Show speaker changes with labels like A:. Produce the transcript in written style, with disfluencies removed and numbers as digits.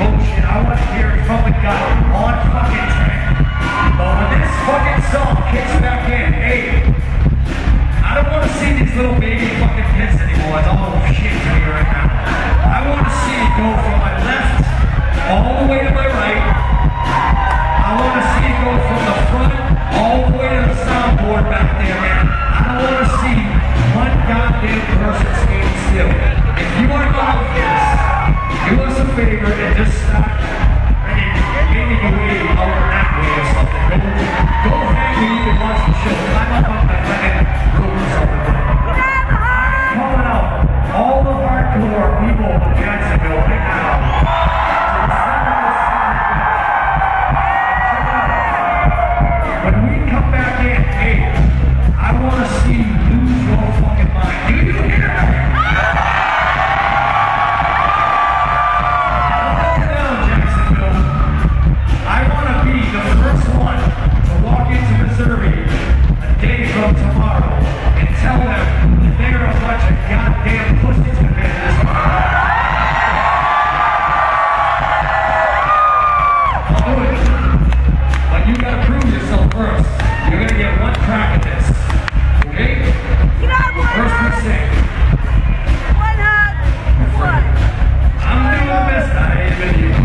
A: emotion. I want to hear it from the gut on fucking track. But when this fucking song kicks back in, hey, I don't want to see these little baby fucking kids anymore. It's all shit to me right now. I want to see it go from my left all the way to my right. I want to see it go from the front all the way to the soundboard back there, man. I don't want to see one goddamn person standing still. If you are going to do this, do us a favor and just stop